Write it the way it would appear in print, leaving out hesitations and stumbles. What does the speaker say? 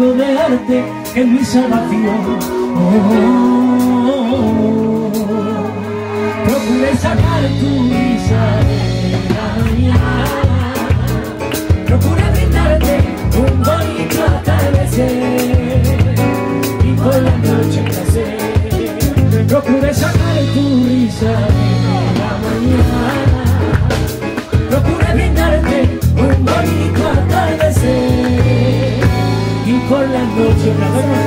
testigo de arte es mi salvación. Procuré sacar tu risa de la mañana, procuré brindarte un bonito atardecer y por la noche placer. Procuré sacar tu risa de la mañana, procuré brindarte un bonito atardecer y por la noche placer.